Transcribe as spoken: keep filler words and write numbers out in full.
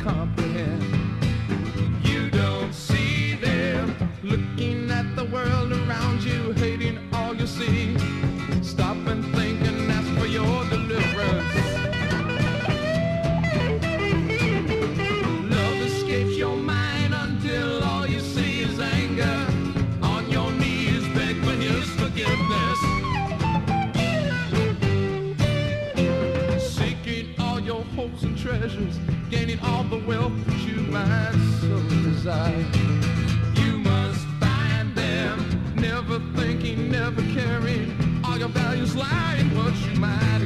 comprehend. You don't see them looking at the world around you, hating all you see. Stop and think and ask for your deliverance. Love escapes your mind until all you see is anger. On your knees beg for his forgiveness. Seeking all your hopes and treasures, gaining all the wealth that you might so desire. You must find them, never thinking, never caring. All your values lie in what you might